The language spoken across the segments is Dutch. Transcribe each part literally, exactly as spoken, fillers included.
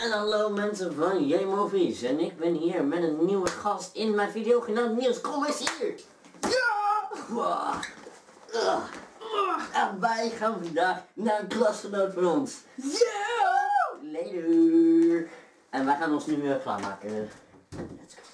En hallo mensen van J-Movies en ik ben hier met een nieuwe gast in mijn video genaamd Niels. Kom eens hier! Ja! Wow. Uh. En wij gaan vandaag naar een klasgenoot van ons. Yeah! Later! En wij gaan ons nu uh, klaarmaken. Let's go.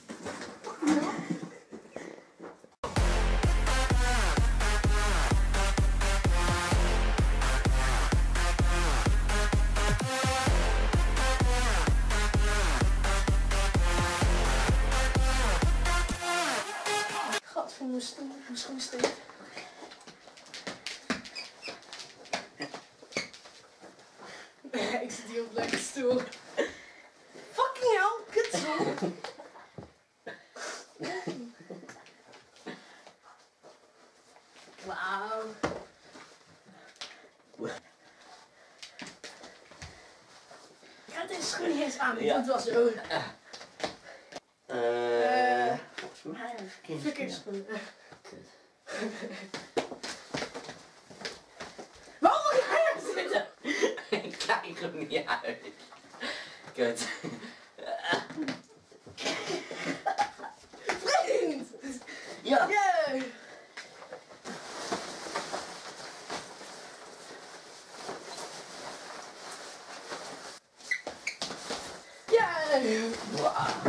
Voor mijn stoel, mijn schoen steekt. Ik zit hier op een lekkere stoel. Fucking hell, kutstoel. Wauw. Ik ga deze schoen niet eens aan, ik Ja. doe het wel zo. Eh... Uh, volgens mij even verkeersschoenen. Waarom moet je hier zitten? Ik krijg hem niet uit. Kut. Vriend! Ja! Yeah. Yeah. Wow.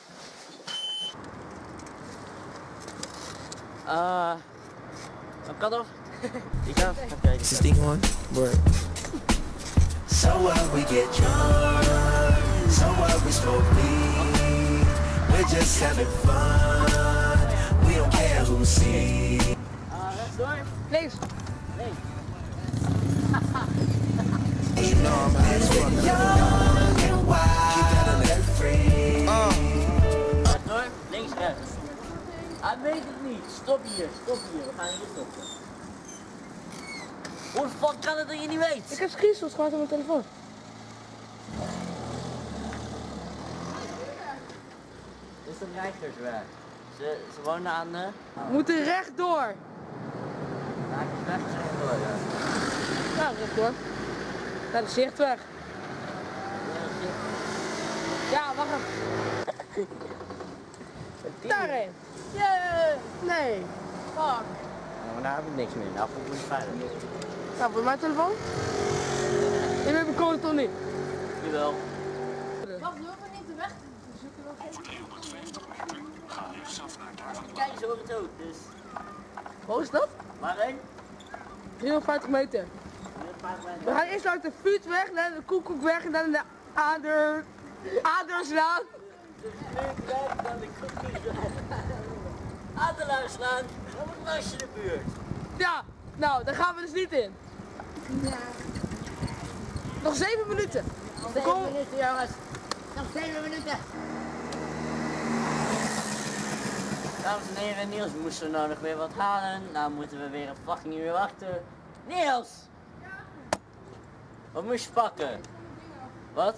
Uh, cut off. Okay. Is this thing on? Word. So what, we get drunk. So what, we smoke weed. We're just having fun. We don't care who sees. Uh, let's go. Links. Links. You know I'm high as fuck. Young and wild and free. Let's go. Links, rechts. Hij weet het niet. Stop hier, stop hier. We gaan hier stoppen. Hoe de fuck kan het dat je niet weet? Ik heb screenshots gemaakt op mijn telefoon. Dit is een reizigersweg. Ze, ze wonen aan de... We moeten rechtdoor. Ja, ik is weg, ze zijn door, ja. Nou, rechtdoor. Naar de zichtweg. Ja, wacht even. Daarheen. Yeah. Nee. Fuck. Ja, maar daar heb ik niks meer. Nou, voel ik me veilig. Nou, voor mijn telefoon? Je weet mijn code toch niet? Jawel. Wacht, we hoeven niet de weg te zoeken. Over driehonderdvijftig meter ga rechtsaf naar daar van Kijk, ze horen het ook, dus... Hoe is dat? Waarheen? driehonderdvijftig meter. We gaan eerst langs de Vuurtweg, naar de Koekoekweg en dan de Ader... Aderslaan. Dus ik weg dan de koekjesweg. Adelaarslaan, dan moet Lasje de buurt. Ja, nou, daar gaan we dus niet in. Ja. Nog zeven minuten. Nog zeven Kom. minuten, jongens. Nog zeven minuten. Dames en heren, Niels, we moesten nou nog weer wat halen. Nou moeten we weer een fucking uur wachten. Niels! Wat moest je pakken? Wat?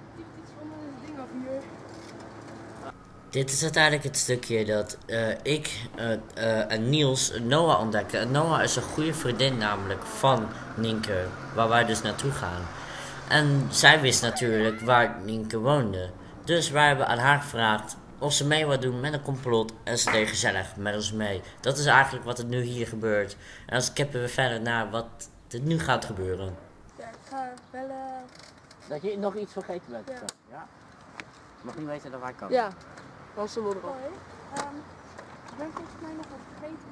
Dit is uiteindelijk het stukje dat uh, ik uh, uh, en Niels Noah ontdekken. En Noah is een goede vriendin namelijk van Nienke, waar wij dus naartoe gaan. En zij wist natuurlijk waar Nienke woonde. Dus wij hebben aan haar gevraagd of ze mee wil doen met een complot en ze deed gezellig met ons mee. Dat is eigenlijk wat er nu hier gebeurt. En dan skippen we verder naar wat er nu gaat gebeuren. Ja, ik ga bellen. Dat je nog iets vergeten bent. Ja. Ja? Je mag niet weten dat wij komen. Ja, was de modder. Hoi, um, ik ben volgens mij nog wat vergeten.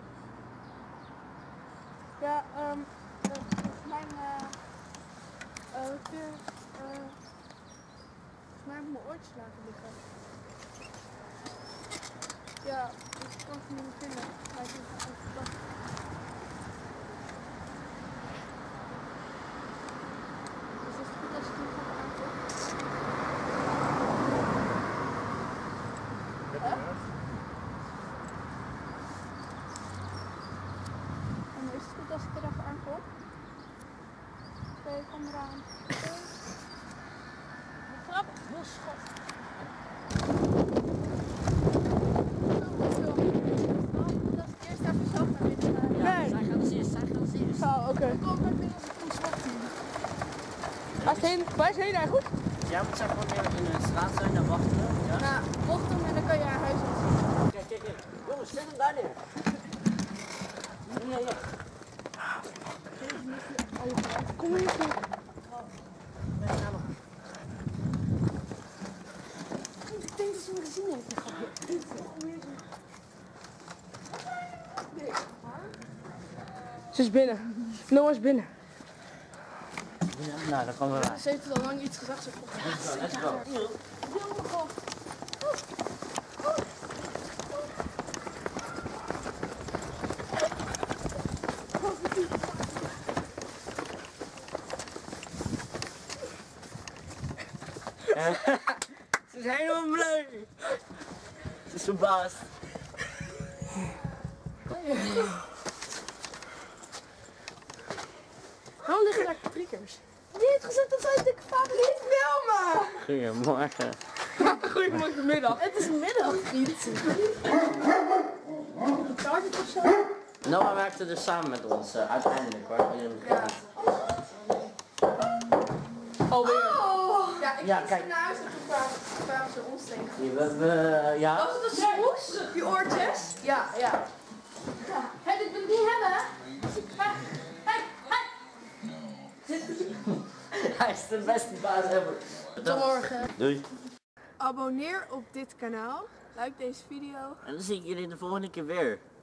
Ja, um, uh, volgens mij, uh, uh, kun, uh, volgens mij heb ik mijn oortjes laten liggen. Ja, ik kan ze niet meer vinden. Maar ik heb het verdacht. Dus is het goed als ik hem ga aankomen? En is het goed als ik er even aankom? Oké, ik kom eraan. Oké. Grap, heel schat. Dat is het eerst even zelf naar binnen gaan. Nee. Zij gaan als eerst, zij gaan als eerst. Oh, oké. Ik kom naar binnen als ik kom zwart zien. Waar is heen? Waar is heen eigenlijk? Jij moet zeg maar in de straat zijn en wachten. Ja? Nou, bocht hem en dan kan je naar huis gaan. Kijk, kijk, kijk. Jongens, zet hem daar neer. Ja, ja. Kom hier. Ik denk dat ze me gezien hebben. Ze is binnen. Noah is binnen. Ja, nou, dan komen we Ze heeft al lang iets gezegd. Ze bij. Let's go. Ze is helemaal blij. Ze is verbaasd. Waarom liggen daar paprikers? Die heeft gezegd dat zij dikke vader niet filmen. Goedemorgen. Goedemiddag. Het is middag, vriend. Target of zo? Noah werkte dus samen met ons, uh, uiteindelijk hoor. Ja. Alweer. Oh! Ja, ik Ja, ging kijk. naar huis en toen kwamen- kwamen ze ons tegen. We, we, ja. Was het een smoes? Die oortjes? Ja, ja. Hé, dit wil ik niet hebben. Hé, hé, hé. Hij is de beste baas ever. Tot morgen. Doei. Abonneer op dit kanaal. Like deze video. En dan zie ik jullie de volgende keer weer.